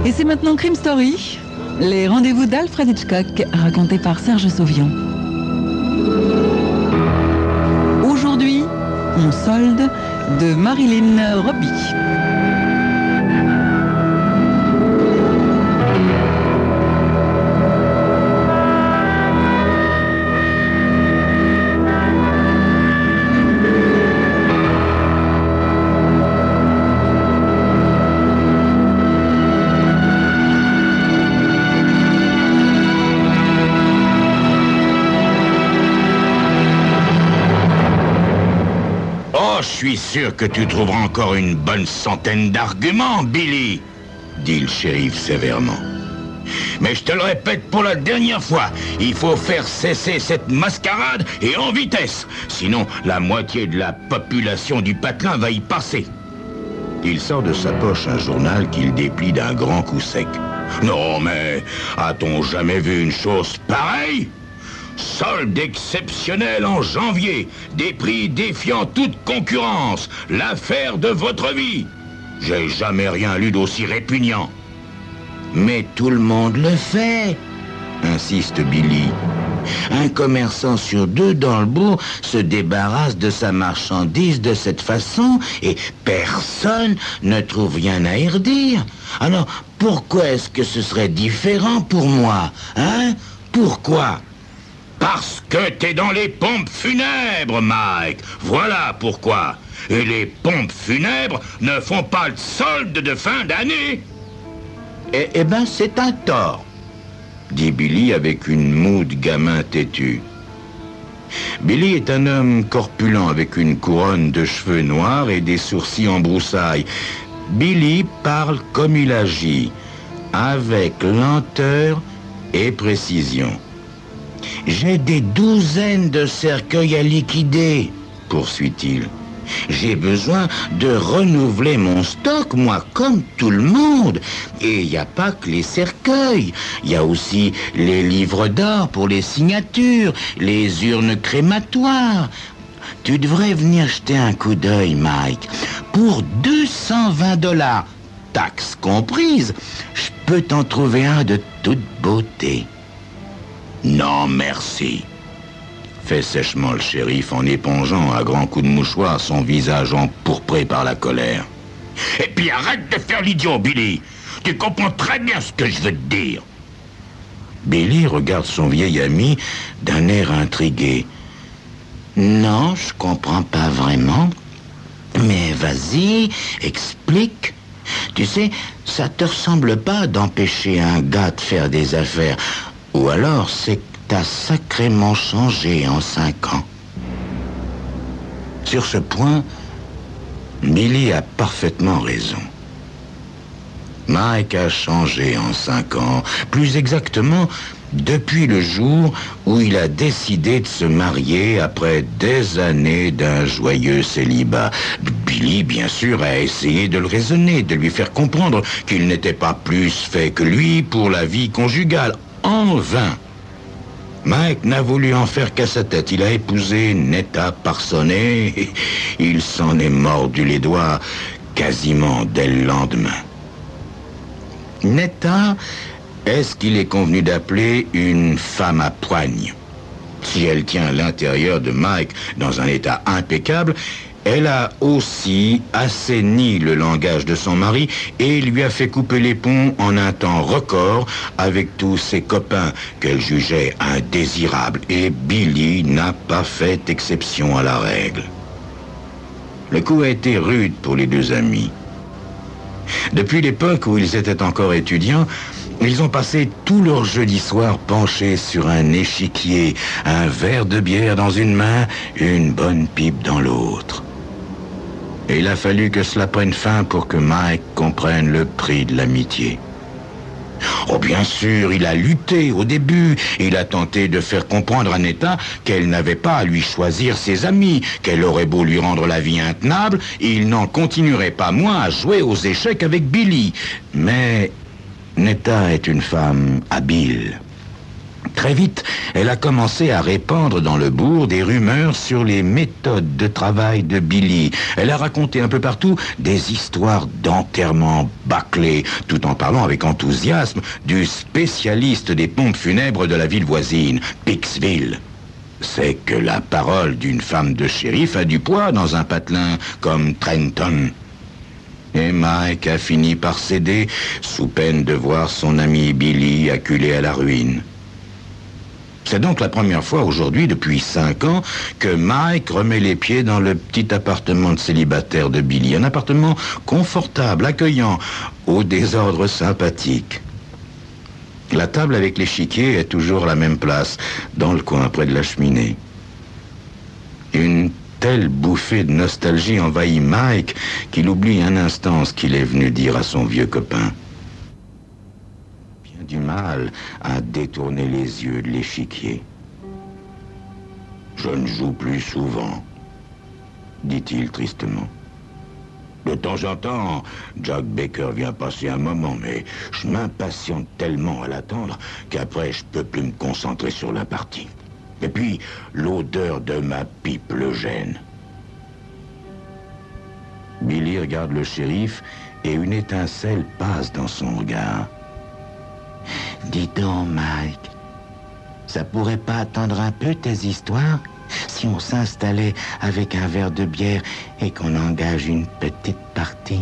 Et c'est maintenant Crime Story, les rendez-vous d'Alfred Hitchcock, racontés par Serge Sauvion. Aujourd'hui, on solde de Marilyn Robbie. Je suis sûr que tu trouveras encore une bonne centaine d'arguments, Billy, dit le shérif sévèrement. Mais je te le répète pour la dernière fois, il faut faire cesser cette mascarade et en vitesse. Sinon, la moitié de la population du patelin va y passer. Il sort de sa poche un journal qu'il déplie d'un grand coup sec. Non, mais a-t-on jamais vu une chose pareille ? Solde exceptionnel en janvier, des prix défiant toute concurrence, l'affaire de votre vie. J'ai jamais rien lu d'aussi répugnant. Mais tout le monde le fait, insiste Billy. Un commerçant sur deux dans le bourg se débarrasse de sa marchandise de cette façon et personne ne trouve rien à y redire. Alors, pourquoi est-ce que ce serait différent pour moi, hein? Pourquoi ? Parce que t'es dans les pompes funèbres, Mike. Voilà pourquoi. Et les pompes funèbres ne font pas le solde de fin d'année. Eh ben, c'est un tort, dit Billy avec une moue de gamin têtu. Billy est un homme corpulent avec une couronne de cheveux noirs et des sourcils en broussailles. Billy parle comme il agit, avec lenteur et précision. J'ai des douzaines de cercueils à liquider, poursuit-il. J'ai besoin de renouveler mon stock, moi, comme tout le monde. Et il n'y a pas que les cercueils. Il y a aussi les livres d'or pour les signatures, les urnes crématoires. Tu devrais venir jeter un coup d'œil, Mike. Pour $220, taxes comprises, je peux t'en trouver un de toute beauté. Non, merci, fait sèchement le shérif en épongeant à grands coups de mouchoir son visage empourpré par la colère. Et puis arrête de faire l'idiot, Billy. Tu comprends très bien ce que je veux te dire. Billy regarde son vieil ami d'un air intrigué. Non, je comprends pas vraiment. Mais vas-y, explique. Tu sais, ça te ressemble pas d'empêcher un gars de faire des affaires. Ou alors, c'est que t'as sacrément changé en 5 ans. Sur ce point, Billy a parfaitement raison. Mike a changé en 5 ans, plus exactement depuis le jour où il a décidé de se marier après des années d'un joyeux célibat. Billy, bien sûr, a essayé de le raisonner, de lui faire comprendre qu'il n'était pas plus fait que lui pour la vie conjugale. En vain. Mike n'a voulu en faire qu'à sa tête. Il a épousé Netta Parsons et il s'en est mordu les doigts quasiment dès le lendemain. Netta est ce qu'il est convenu d'appeler une femme à poigne. Si elle tient l'intérieur de Mike dans un état impeccable, elle a aussi assaini le langage de son mari et lui a fait couper les ponts en un temps record avec tous ses copains qu'elle jugeait indésirables. Et Billy n'a pas fait exception à la règle. Le coup a été rude pour les deux amis. Depuis l'époque où ils étaient encore étudiants, ils ont passé tout leur jeudi soir penchés sur un échiquier, un verre de bière dans une main, une bonne pipe dans l'autre. Et il a fallu que cela prenne fin pour que Mike comprenne le prix de l'amitié. Oh, bien sûr, il a lutté au début. Il a tenté de faire comprendre à Netta qu'elle n'avait pas à lui choisir ses amis, qu'elle aurait beau lui rendre la vie intenable, il n'en continuerait pas moins à jouer aux échecs avec Billy. Mais Netta est une femme habile. Très vite, elle a commencé à répandre dans le bourg des rumeurs sur les méthodes de travail de Billy. Elle a raconté un peu partout des histoires d'enterrement bâclés, tout en parlant avec enthousiasme du spécialiste des pompes funèbres de la ville voisine, Pixville. C'est que la parole d'une femme de shérif a du poids dans un patelin comme Trenton. Et Mike a fini par céder, sous peine de voir son ami Billy acculé à la ruine. C'est donc la première fois aujourd'hui, depuis 5 ans, que Mike remet les pieds dans le petit appartement de célibataire de Billy. Un appartement confortable, accueillant, au désordre sympathique. La table avec l'échiquier est toujours à la même place, dans le coin près de la cheminée. Une telle bouffée de nostalgie envahit Mike qu'il oublie un instant ce qu'il est venu dire à son vieux copain. Du mal à détourner les yeux de l'échiquier. « Je ne joue plus souvent, » dit-il tristement. « De temps en temps, Jack Baker vient passer un moment, mais je m'impatiente tellement à l'attendre qu'après je peux plus me concentrer sur la partie. Et puis, l'odeur de ma pipe le gêne. » Billy regarde le shérif et une étincelle passe dans son regard. Dis donc, Mike, ça pourrait pas attendre un peu tes histoires si on s'installait avec un verre de bière et qu'on engage une petite partie?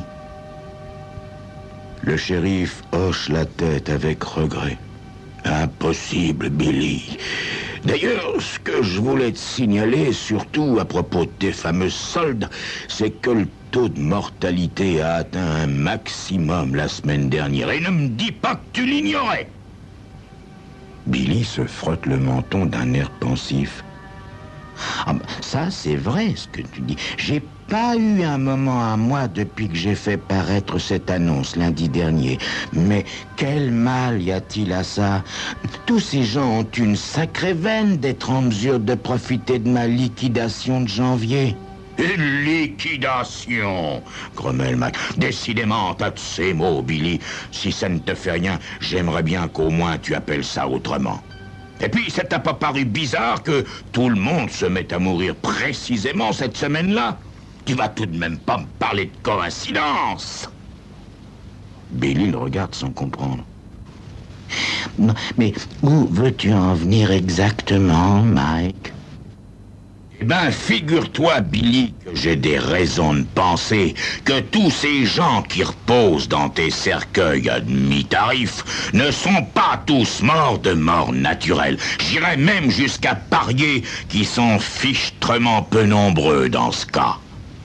Le shérif hoche la tête avec regret. Impossible, Billy. D'ailleurs, ce que je voulais te signaler, surtout à propos de tes fameux soldes, c'est que le taux de mortalité a atteint un maximum la semaine dernière. Et ne me dis pas que tu l'ignorais. Billy se frotte le menton d'un air pensif. Ah, ça, c'est vrai, ce que tu dis. J'ai pas eu un moment à moi depuis que j'ai fait paraître cette annonce lundi dernier. Mais quel mal y a-t-il à ça? Tous ces gens ont une sacrée veine d'être en mesure de profiter de ma liquidation de janvier. Une liquidation, grommelle Mac. Décidément, t'as de ces mots, Billy. Si ça ne te fait rien, j'aimerais bien qu'au moins tu appelles ça autrement. Et puis, ça t'a pas paru bizarre que tout le monde se mette à mourir précisément cette semaine-là? Tu vas tout de même pas me parler de coïncidence. Billy le regarde sans comprendre. Non, mais où veux-tu en venir exactement, Mike? Eh ben, figure-toi, Billy, que j'ai des raisons de penser que tous ces gens qui reposent dans tes cercueils à demi-tarif ne sont pas tous morts de mort naturelle. J'irais même jusqu'à parier qu'ils sont fichtrement peu nombreux dans ce cas.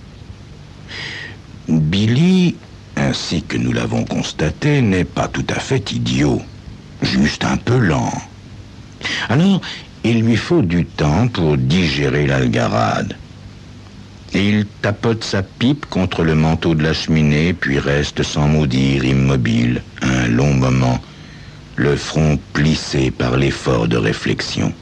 Billy, ainsi que nous l'avons constaté, n'est pas tout à fait idiot, juste un peu lent. Alors, il lui faut du temps pour digérer l'algarade. Il tapote sa pipe contre le manteau de la cheminée, puis reste sans mot dire, immobile, un long moment, le front plissé par l'effort de réflexion.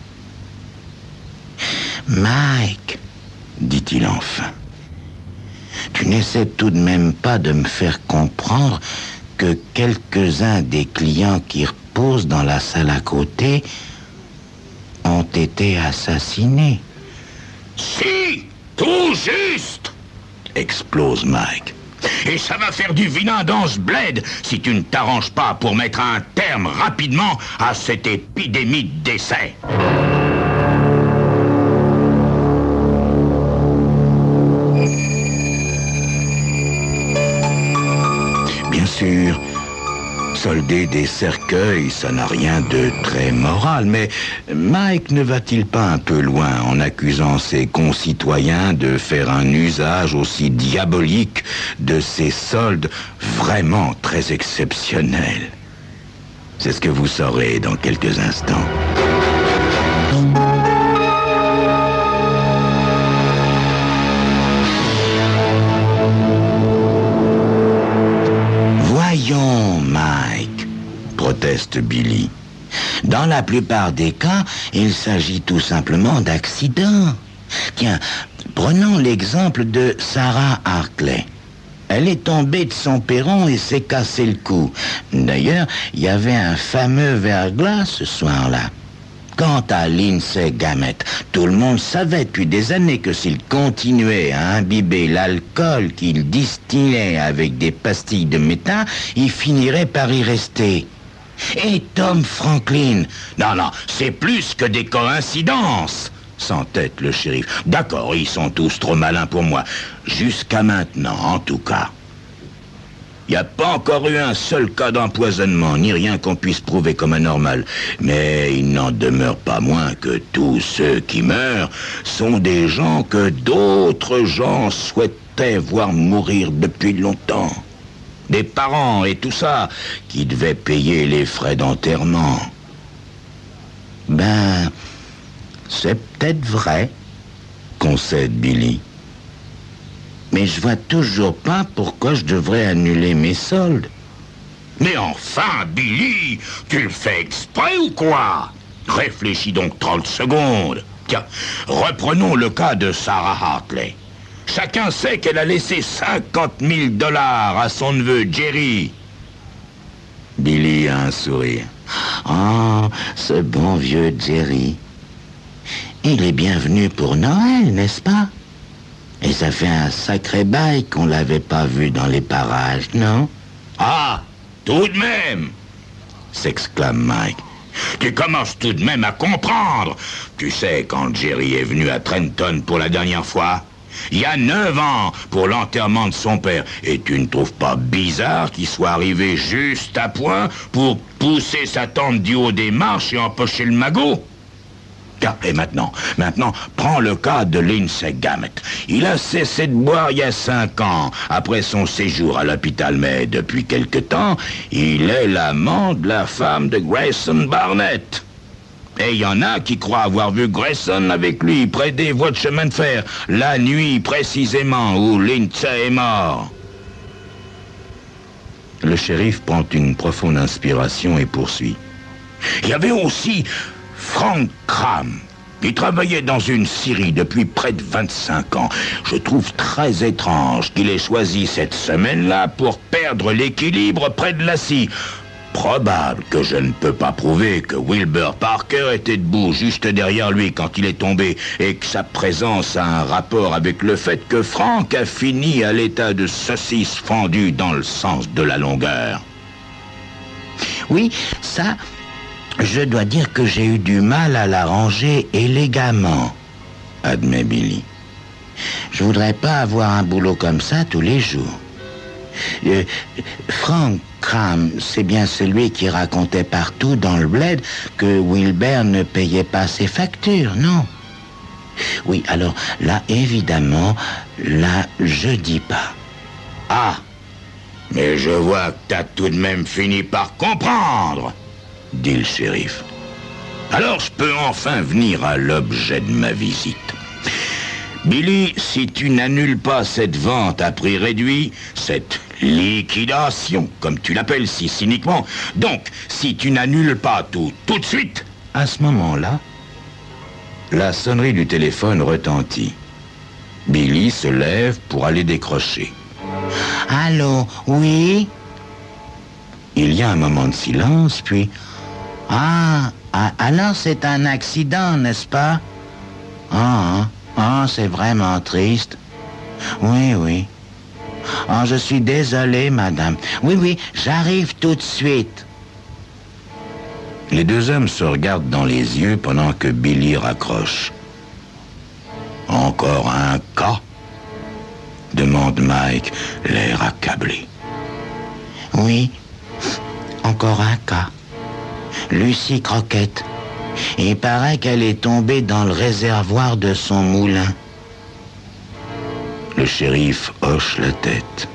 « Mike, dit-il enfin, tu n'essaies tout de même pas de me faire comprendre que quelques-uns des clients qui reposent dans la salle à côté ont été assassinés. »« Si, tout juste !» explose Mike. « Et ça va faire du vilain dans ce bled si tu ne t'arranges pas pour mettre un terme rapidement à cette épidémie de décès. » Bien sûr, solder des cercueils, ça n'a rien de très moral, mais Mike ne va-t-il pas un peu loin en accusant ses concitoyens de faire un usage aussi diabolique de ces soldes vraiment très exceptionnels? C'est ce que vous saurez dans quelques instants. Voyons, Mike, proteste Billy. Dans la plupart des cas, il s'agit tout simplement d'accidents. Tiens, prenons l'exemple de Sarah Hartley. Elle est tombée de son perron et s'est cassé le cou. D'ailleurs, il y avait un fameux verglas ce soir-là. Quant à Lindsay Gamet, tout le monde savait depuis des années que s'il continuait à imbiber l'alcool qu'il distillait avec des pastilles de méthane, il finirait par y rester. Et Tom Franklin? Non, c'est plus que des coïncidences, s'entête le shérif. D'accord, ils sont tous trop malins pour moi. Jusqu'à maintenant, en tout cas. Il n'y a pas encore eu un seul cas d'empoisonnement, ni rien qu'on puisse prouver comme anormal. Mais il n'en demeure pas moins que tous ceux qui meurent sont des gens que d'autres gens souhaitaient voir mourir depuis longtemps. Des parents et tout ça qui devaient payer les frais d'enterrement. Ben, c'est peut-être vrai, concède Billy. Mais je vois toujours pas pourquoi je devrais annuler mes soldes. Mais enfin, Billy, tu le fais exprès ou quoi? Réfléchis donc 30 secondes. Tiens, reprenons le cas de Sarah Hartley. Chacun sait qu'elle a laissé 50 000 $ à son neveu Jerry. Billy a un sourire. Oh, ce bon vieux Jerry. Il est bienvenu pour Noël, n'est-ce pas? Et ça fait un sacré bail qu'on l'avait pas vu dans les parages, non? Ah, tout de même, s'exclame Mike. Tu commences tout de même à comprendre. Tu sais, quand Jerry est venu à Trenton pour la dernière fois, il y a 9 ans, pour l'enterrement de son père. Et tu ne trouves pas bizarre qu'il soit arrivé juste à point pour pousser sa tante du haut des marches et empocher le magot? Et maintenant, prends le cas de Lindsay Gamet. Il a cessé de boire il y a 5 ans, après son séjour à l'hôpital, mais depuis quelque temps, il est l'amant de la femme de Grayson Barnett. Et il y en a qui croient avoir vu Grayson avec lui près des voies de chemin de fer, la nuit précisément où Lindsay est mort. Le shérif prend une profonde inspiration et poursuit. Il y avait aussi Frank Cram. Il travaillait dans une scierie depuis près de 25 ans. Je trouve très étrange qu'il ait choisi cette semaine-là pour perdre l'équilibre près de la scie. Probable que je ne peux pas prouver que Wilbur Parker était debout juste derrière lui quand il est tombé et que sa présence a un rapport avec le fait que Frank a fini à l'état de saucisse fendue dans le sens de la longueur. Oui, ça, je dois dire que j'ai eu du mal à l'arranger élégamment, admet Billy. Je voudrais pas avoir un boulot comme ça tous les jours. Frank Cram, c'est bien celui qui racontait partout dans le bled que Wilbur ne payait pas ses factures, non? Oui, alors là, évidemment, là, je dis pas. Ah, mais je vois que t'as tout de même fini par comprendre, dit le shérif. Alors je peux enfin venir à l'objet de ma visite. Billy, si tu n'annules pas cette vente à prix réduit, cette liquidation, comme tu l'appelles si cyniquement, donc si tu n'annules pas tout de suite... À ce moment-là, la sonnerie du téléphone retentit. Billy se lève pour aller décrocher. Allô, oui? Il y a un moment de silence, puis... Alors c'est un accident, n'est-ce pas? C'est vraiment triste. Oui. Je suis désolé, madame. Oui, j'arrive tout de suite. Les deux hommes se regardent dans les yeux pendant que Billy raccroche. Encore un cas? Demande Mike, l'air accablé. Oui, encore un cas. Lucie Croquette. Il paraît qu'elle est tombée dans le réservoir de son moulin. Le shérif hoche la tête.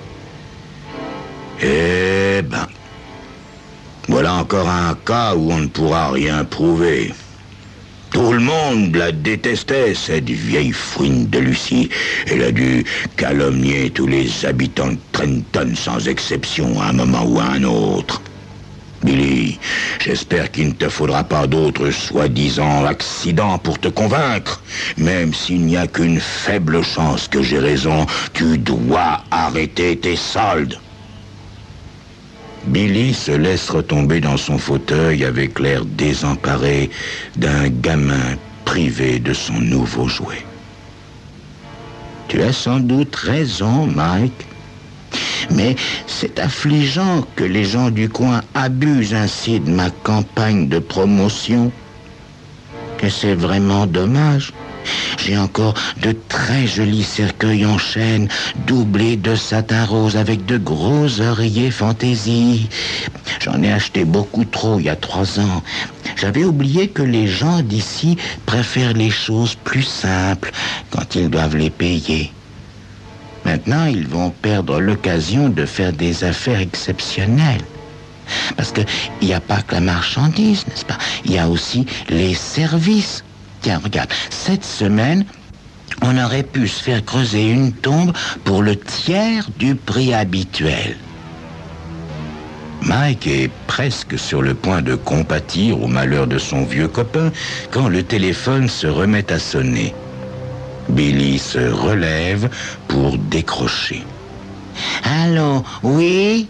Eh ben, voilà encore un cas où on ne pourra rien prouver. Tout le monde la détestait, cette vieille fouine de Lucie. Elle a dû calomnier tous les habitants de Trenton sans exception à un moment ou à un autre. Billy, j'espère qu'il ne te faudra pas d'autres soi-disant accidents pour te convaincre. Même s'il n'y a qu'une faible chance que j'ai raison, tu dois arrêter tes soldes. Billy se laisse retomber dans son fauteuil avec l'air désemparé d'un gamin privé de son nouveau jouet. Tu as sans doute raison, Mike. Mais c'est affligeant que les gens du coin abusent ainsi de ma campagne de promotion. Et c'est vraiment dommage. J'ai encore de très jolis cercueils en chêne, doublés de satin rose avec de gros oreillers fantaisie. J'en ai acheté beaucoup trop il y a 3 ans. J'avais oublié que les gens d'ici préfèrent les choses plus simples quand ils doivent les payer. Maintenant, ils vont perdre l'occasion de faire des affaires exceptionnelles. Parce qu'il n'y a pas que la marchandise, n'est-ce pas? Il y a aussi les services. Tiens, regarde, cette semaine, on aurait pu se faire creuser une tombe pour le tiers du prix habituel. Mike est presque sur le point de compatir au malheur de son vieux copain quand le téléphone se remet à sonner. Billy se relève pour décrocher. Allô, oui?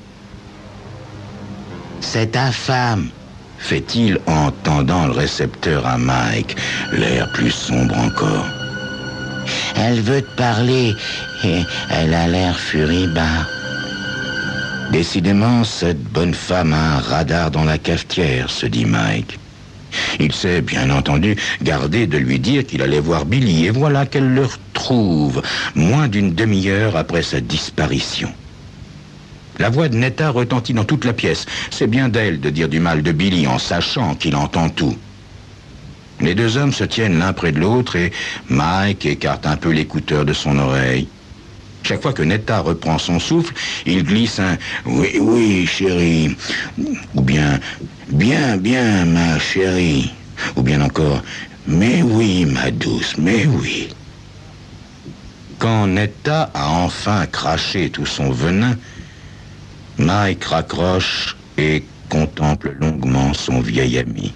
C'est ta femme, fait-il en tendant le récepteur à Mike, l'air plus sombre encore. Elle veut te parler et elle a l'air furibard. Décidément, cette bonne femme a un radar dans la cafetière, se dit Mike. Il s'est, bien entendu, gardé de lui dire qu'il allait voir Billy, et voilà qu'elle le retrouve, moins d'une demi-heure après sa disparition. La voix de Netta retentit dans toute la pièce. C'est bien d'elle de dire du mal de Billy en sachant qu'il entend tout. Les deux hommes se tiennent l'un près de l'autre et Mike écarte un peu l'écouteur de son oreille. Chaque fois que Netta reprend son souffle, il glisse un « Oui, oui, chérie » ou bien « Bien, bien, ma chérie » ou bien encore « Mais oui, ma douce, mais oui ». Quand Netta a enfin craché tout son venin, Mike raccroche et contemple longuement son vieil ami.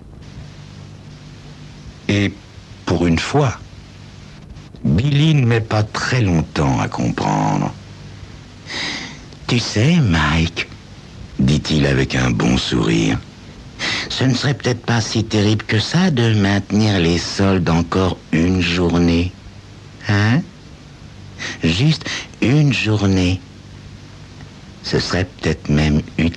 Et pour une fois, Billy ne met pas très longtemps à comprendre. « Tu sais, Mike, dit-il avec un bon sourire, ce ne serait peut-être pas si terrible que ça de maintenir les soldes encore une journée. Hein? Juste une journée. Ce serait peut-être même utile. »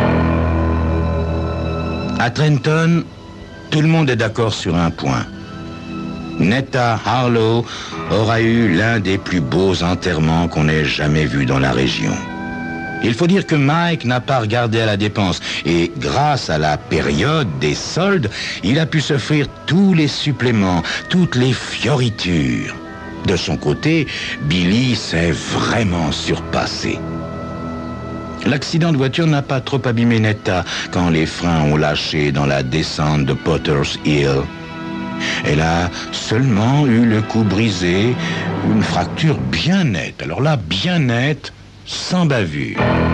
À Trenton, tout le monde est d'accord sur un point. Netta Harlow aura eu l'un des plus beaux enterrements qu'on ait jamais vus dans la région. Il faut dire que Mike n'a pas regardé à la dépense et grâce à la période des soldes, il a pu s'offrir tous les suppléments, toutes les fioritures. De son côté, Billy s'est vraiment surpassé. L'accident de voiture n'a pas trop abîmé Netta quand les freins ont lâché dans la descente de Potter's Hill. Elle a seulement eu le cou brisé, une fracture bien nette. Alors là, bien nette, sans bavure.